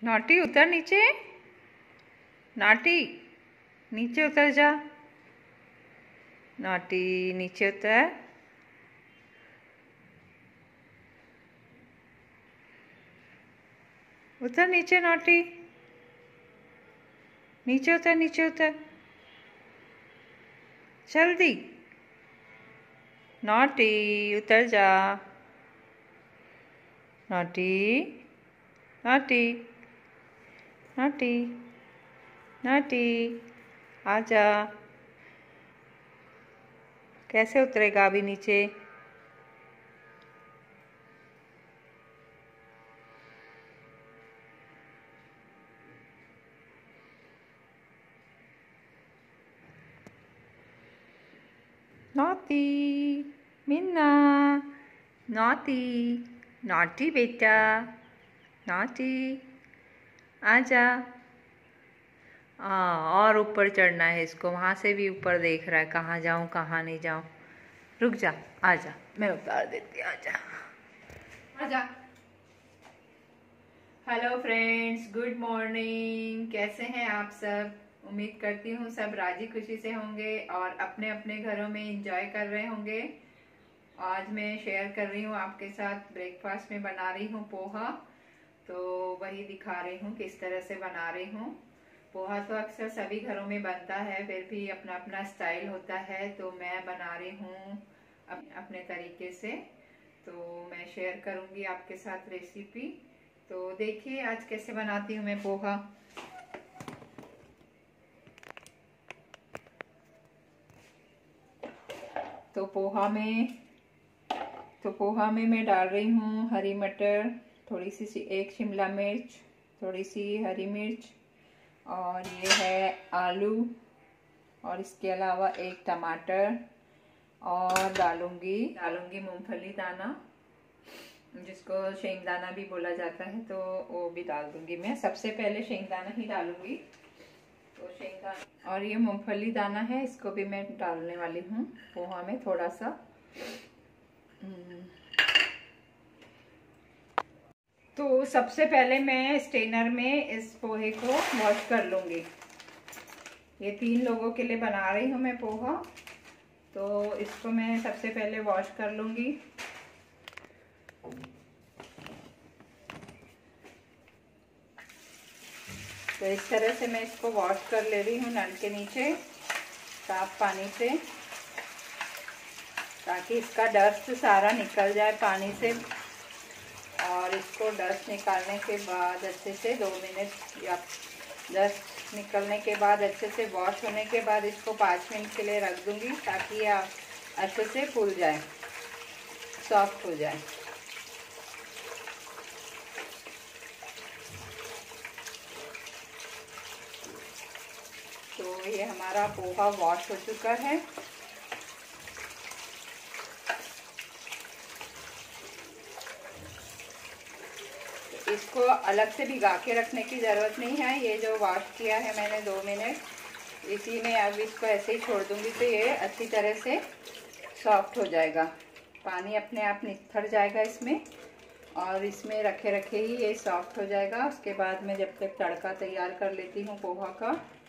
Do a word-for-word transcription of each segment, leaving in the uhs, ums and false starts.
Naughty उतर नीचे। Naughty नीचे उतर जा। नॉटी नीचे उतर। उतर नीचे नॉटी। नीचे उतर नीचे उतर जल्दी। नॉटी उतर जा। नॉटी नॉटी नॉटी नॉटी आजा। कैसे उतरेगा अभी नीचे? नॉटी मिन्ना नॉटी नॉटी बेटा नॉटी आजा। हाँ और ऊपर चढ़ना है इसको। वहाँ से भी ऊपर देख रहा है कहाँ जाऊँ कहाँ नहीं जाऊँ। रुक जा आजा मैं उतार देती। आजा आजा। Hello friends, good morning. कैसे हैं आप सब? उम्मीद करती हूँ सब राजी खुशी से होंगे और अपने अपने घरों में एंजॉय कर रहे होंगे। आज मैं शेयर कर रही हूँ आपके साथ। ब्रेकफास्ट में बना रही हूँ पोहा, तो वही दिखा रही हूँ किस तरह से बना रही हूँ। पोहा तो अक्सर सभी घरों में बनता है, फिर भी अपना अपना स्टाइल होता है, तो मैं बना रही हूँ अपने तरीके से। तो मैं शेयर करूँगी आपके साथ रेसिपी। तो देखिए आज कैसे बनाती हूँ मैं पोहा। तो पोहा में तो पोहा में मैं डाल रही हूँ हरी मटर, थोड़ी सी एक शिमला मिर्च, थोड़ी सी हरी मिर्च, और ये है आलू, और इसके अलावा एक टमाटर, और डालूंगी डालूंगी मूंगफली दाना, जिसको शेंगदाना भी बोला जाता है, तो वो भी डाल दूंगी मैं। सबसे पहले शेंगदाना ही डालूंगी। तो शेंगदाना और ये मूंगफली दाना है, इसको भी मैं डालने वाली हूँ पोहा में थोड़ा सा। तो सबसे पहले मैं स्ट्रेनर में इस पोहे को वॉश कर लूँगी। ये तीन लोगों के लिए बना रही हूँ मैं पोहा, तो इसको मैं सबसे पहले वॉश कर लूँगी। तो इस तरह से मैं इसको वॉश कर ले रही हूँ नल के नीचे साफ पानी से, ताकि इसका डस्ट सारा निकल जाए पानी से। और इसको डस्ट निकालने के बाद अच्छे से दो मिनट या डस्ट निकलने के बाद अच्छे से वॉश होने के बाद इसको पाँच मिनट के लिए रख दूंगी, ताकि ये अच्छे से फूल जाए, सॉफ्ट हो जाए। तो ये हमारा पोहा वॉश हो चुका है। इसको अलग से भिगा के रखने की ज़रूरत नहीं है। ये जो वॉश किया है मैंने दो मिनट, इसी में अब इसको ऐसे ही छोड़ दूंगी, तो ये अच्छी तरह से सॉफ्ट हो जाएगा। पानी अपने आप निथर जाएगा इसमें, और इसमें रखे रखे ही ये सॉफ्ट हो जाएगा। उसके बाद मैं जब तक तड़का तैयार कर लेती हूँ पोहा का।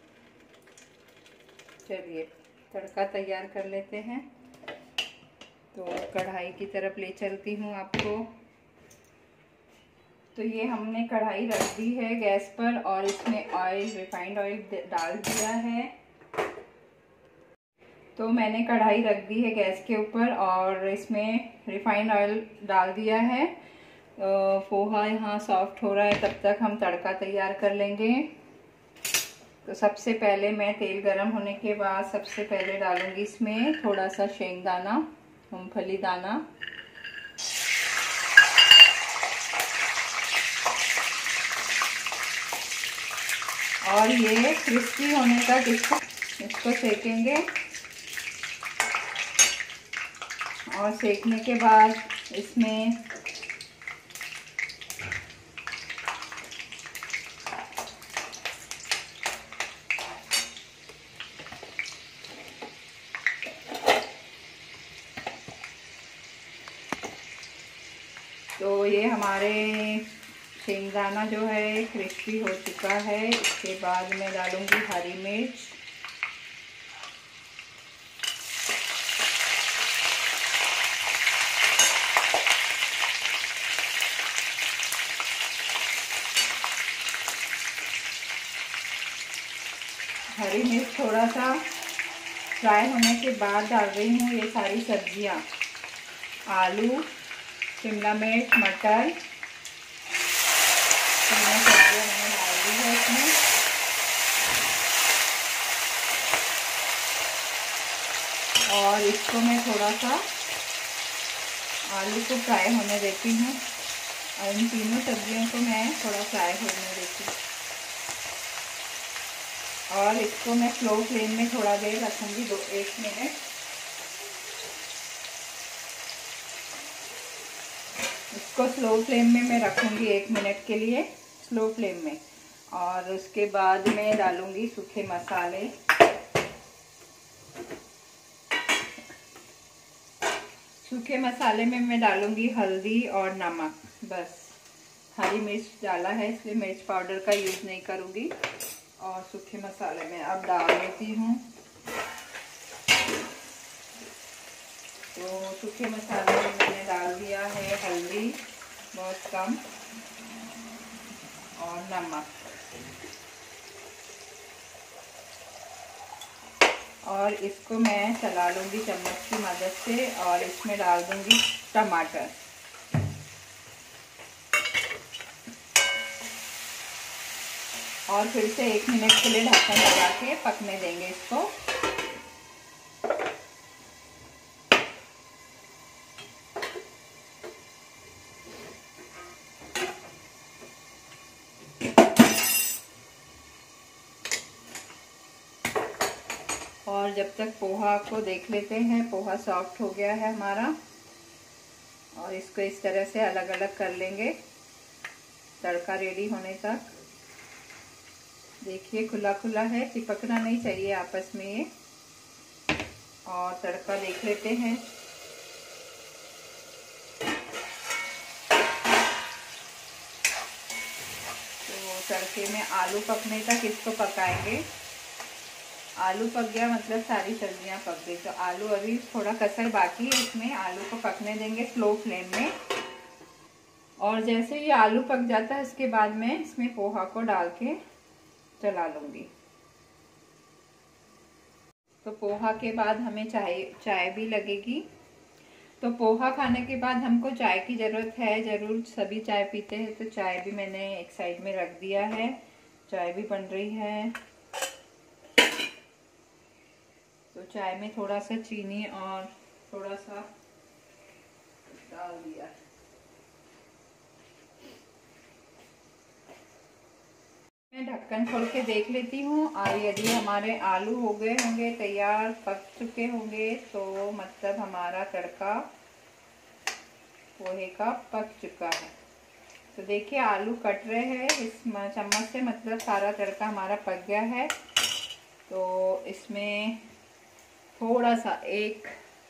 चलिए तड़का तैयार कर लेते हैं। तो कढ़ाई की तरफ ले चलती हूँ आपको। तो ये हमने कढ़ाई रख दी है गैस पर, और इसमें ऑयल, रिफाइंड ऑयल डाल दिया है। तो मैंने कढ़ाई रख दी है गैस के ऊपर और इसमें रिफाइंड ऑयल डाल दिया है। पोहा यहाँ सॉफ्ट हो रहा है, तब तक हम तड़का तैयार कर लेंगे। तो सबसे पहले मैं तेल गरम होने के बाद सबसे पहले डालूंगी इसमें थोड़ा सा शेंगदाना, मूंगफली दाना, और ये क्रिस्पी होने तक इसको इसको सेकेंगे। और सेकने के बाद इसमें तो ये हमारे सेंगदाना जो है क्रिस्पी हो चुका है। इसके बाद मैं डालूंगी हरी मिर्च, हरी मिर्च थोड़ा सा फ्राई होने के बाद डाल रही हूँ ये सारी सब्जियाँ, आलू, शिमला मिर्च, मटर, तीनों सब्जियाँ मैंने डाल दी है इसमें। और इसको मैं थोड़ा सा आलू को फ्राई होने देती हूँ और इन तीनों सब्जियों को मैं थोड़ा फ्राई होने देती हूँ। और इसको मैं स्लो फ्लेम में थोड़ा देर रखूँगी, दो एक मिनट। इसको स्लो फ्लेम में मैं रखूँगी एक मिनट के लिए, स्लो फ्लेम में। और उसके बाद मैं डालूँगी सूखे मसाले। सूखे मसाले में मैं डालूँगी हल्दी और नमक, बस। हरी मिर्च डाला है इसलिए मिर्च पाउडर का यूज़ नहीं करूँगी। और सूखे मसाले में अब डाल देती हूँ। तो सूखे मसाले में मैंने डाल दिया है हल्दी बहुत कम और नमक, और इसको मैं चला लूँगी चम्मच की मदद से। और इसमें डाल दूँगी टमाटर। और फिर से एक मिनट के लिए ढक्कन लगा के पकने देंगे इसको। और जब तक पोहा को देख लेते हैं, पोहा सॉफ्ट हो गया है हमारा। और इसको इस तरह से अलग अलग कर लेंगे तड़का रेडी होने तक। देखिए खुला खुला है, चिपकना नहीं चाहिए आपस में ये। और तड़का देख लेते हैं। तो तड़के में आलू पकने तक इसको पकाएंगे। आलू पक गया मतलब सारी सब्जियां पक गई। तो आलू अभी थोड़ा कसर बाकी है, इसमें आलू को पकने देंगे स्लो फ्लेम में। और जैसे ही आलू पक जाता है उसके बाद में इसमें पोहा को डाल के चला लूंगी। तो पोहा के बाद हमें चाय चाय भी लगेगी। तो पोहा खाने के बाद हमको चाय की ज़रूरत है ज़रूर। सभी चाय पीते हैं, तो चाय भी मैंने एक साइड में रख दिया है। चाय भी बन रही है। तो चाय में थोड़ा सा चीनी और थोड़ा सा डाल दिया। मैं ढक्कन खोल के देख लेती हूँ। और यदि हमारे आलू हो गए होंगे तैयार, पक चुके होंगे, तो मतलब हमारा तड़का पोहे का पक चुका है। तो देखिए आलू कट रहे हैं इस चम्मच से, मतलब सारा तड़का हमारा पक गया है। तो इसमें थोड़ा सा एक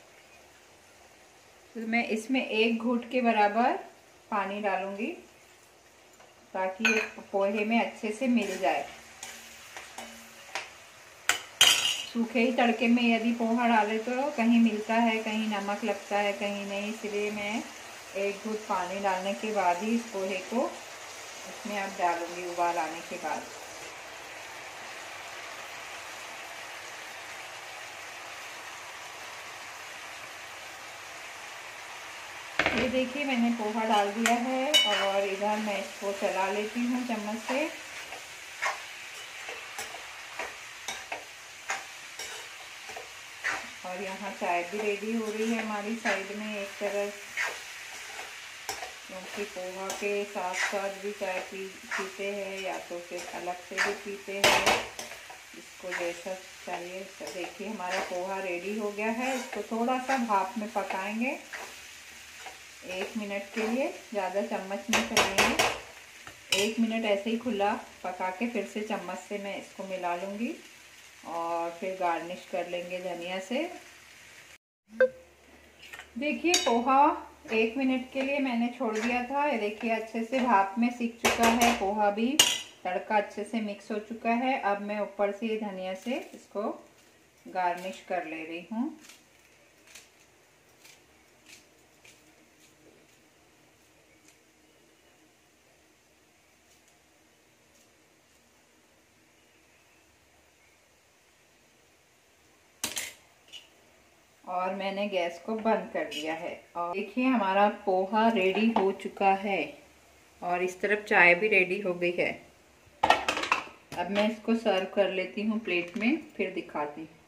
तो मैं इसमें एक घूंट के बराबर पानी डालूंगी ताकि ये पोहे में अच्छे से मिल जाए। सूखे ही तड़के में यदि पोहा डाले तो कहीं मिलता है, कहीं नमक लगता है, कहीं नहीं। इसलिए मैं एक घूंट पानी डालने के बाद ही इस पोहे को इसमें अब डालूंगी उबाल आने के बाद। ये देखिए मैंने पोहा डाल दिया है और इधर मैं इसको चला लेती हूँ चम्मच से। और यहाँ चाय भी रेडी हो रही है हमारी साइड में एक तरफ, क्योंकि पोहा के साथ साथ भी चाय पी पीते हैं या तो फिर अलग से भी पीते हैं, इसको जैसा चाहिए। तो देखिए हमारा पोहा रेडी हो गया है। इसको थोड़ा सा भाप में पकाएंगे एक मिनट के लिए, ज़्यादा चम्मच नहीं चलाएंगे। एक मिनट ऐसे ही खुला पका के फिर से चम्मच से मैं इसको मिला लूँगी और फिर गार्निश कर लेंगे धनिया से। देखिए पोहा एक मिनट के लिए मैंने छोड़ दिया था। ये देखिए अच्छे से भाप में सीख चुका है पोहा भी, तड़का अच्छे से मिक्स हो चुका है। अब मैं ऊपर से ये धनिया से इसको गार्निश कर ले रही हूँ। और मैंने गैस को बंद कर दिया है। और देखिए हमारा पोहा रेडी हो चुका है और इस तरफ चाय भी रेडी हो गई है। अब मैं इसको सर्व कर लेती हूँ प्लेट में, फिर दिखाती हूँ।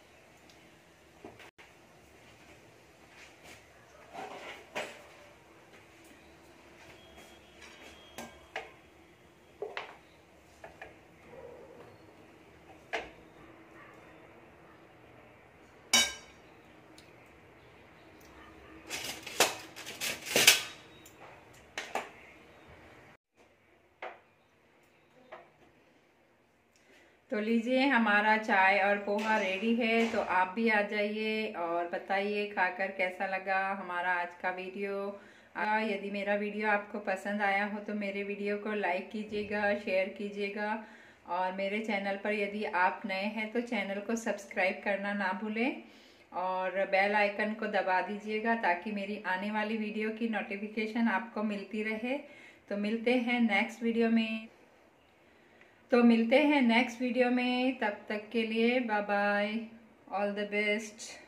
तो लीजिए हमारा चाय और पोहा रेडी है। तो आप भी आ जाइए और बताइए खाकर कैसा लगा हमारा आज का वीडियो। यदि मेरा वीडियो आपको पसंद आया हो तो मेरे वीडियो को लाइक कीजिएगा, शेयर कीजिएगा। और मेरे चैनल पर यदि आप नए हैं तो चैनल को सब्सक्राइब करना ना भूलें और बेल आइकन को दबा दीजिएगा ताकि मेरी आने वाली वीडियो की नोटिफिकेशन आपको मिलती रहे। तो मिलते हैं नेक्स्ट वीडियो में तो मिलते हैं नेक्स्ट वीडियो में। तब तक के लिए bye bye, all the best.